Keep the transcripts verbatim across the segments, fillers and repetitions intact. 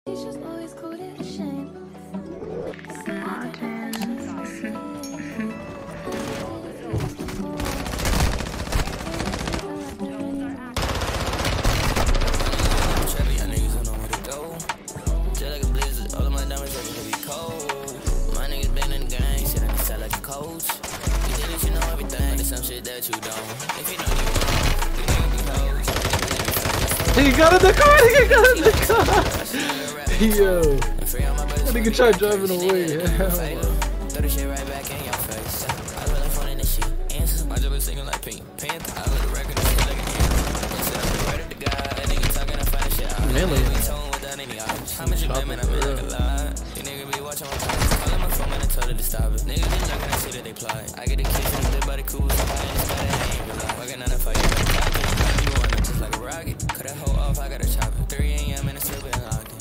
He got in the car! He got in the car! Yo. That nigga tried driving away. Throw the shit right back in your face. I really phone in the shit. Answers my job is singing like Pink Panther. I let the record and shit like a kid. Instead of right at the guy, that nigga talking and find shit out. Really? Without any options. How much you payment? I'm in like a lot. You nigga be watching my phone. Call my phone and I told her to stop it. Niggas be talking that shit that they plot. I get the kids from the big body cool. So I ain't started, I ain't real life. Fucking on the fire. Like a rocket, cut that hoe off, I gotta chop it. three A M and it's still been locked in.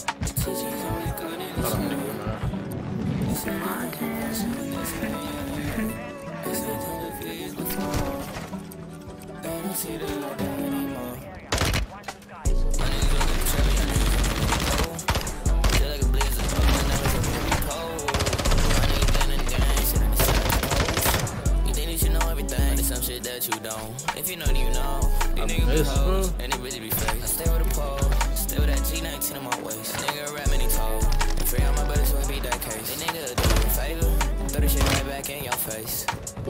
Some shit that you don't. If you know, then you know. These niggas be hoes, and they really be fake. I stay with a pole, stay with that G nineteen on my waist. Nigga rap many told. And free all my buddies, so it be that case. They nigga do me a favor, throw the shit right back in your face.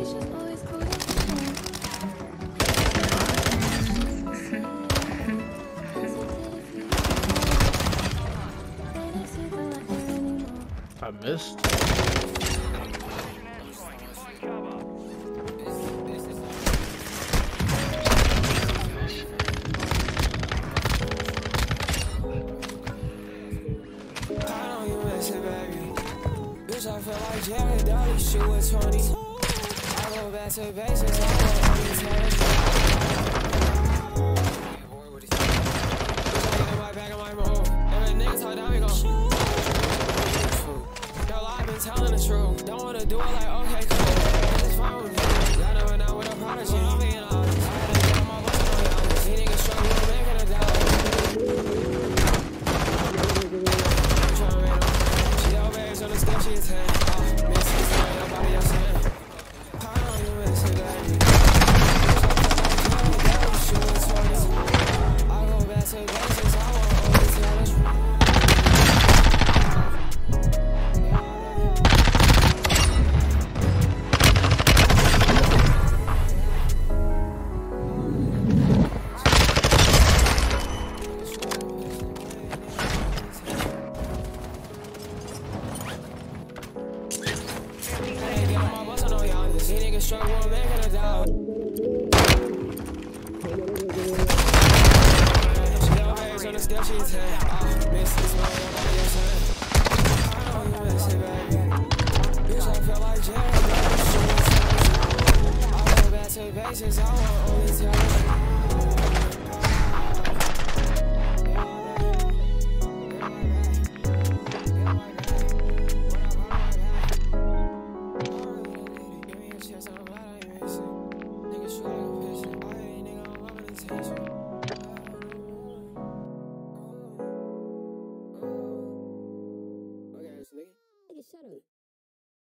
I missed. I feel like Jared Dolly, shoot with twenty. I go back to basics, I go on these heads. My back on my move. Every nigga talk down, we gon' shoot. Yo, I've been telling the truth. Don't wanna do it like, okay, cool. It's fine with me. Y'all never know what a prodigy. I'm being honest. I had to get on my bus on y'all. These niggas struggle with making a dollar. On the step, she a ten. Oh, miss this way, nobody else in. I know you miss it, baby. I go back to basics, I won't always tell the truth. Struggle with making a dollar. She always on the step, she a ten. Oh, miss this way, nobody else in. I know you miss it, baby. Bitch, I feel like Jared. I go back to basics, I won't only tell you.